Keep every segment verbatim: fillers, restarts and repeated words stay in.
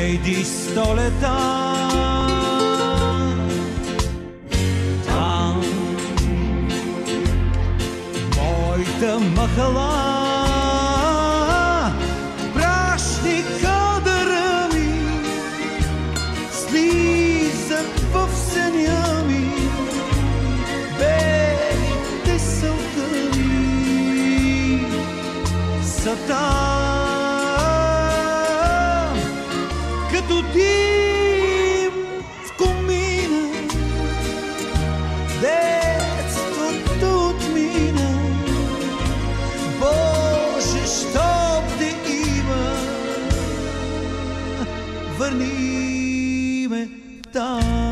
преди сто лета. Там моята махала, прашни кадъра ми слизат в съня ми, белите сълтани са там, като дим в комина. Детството отмина, Боже, щом те има, върни ме там.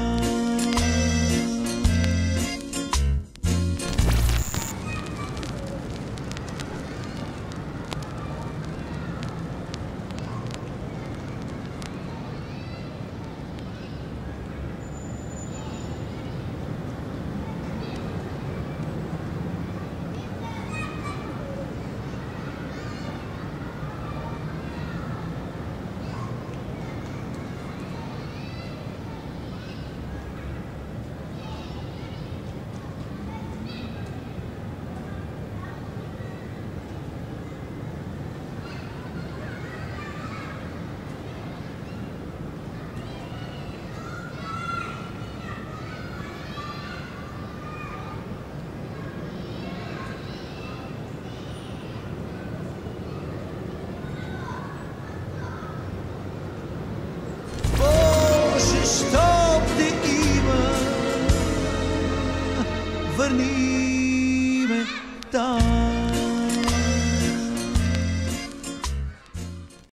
Щом те има, върни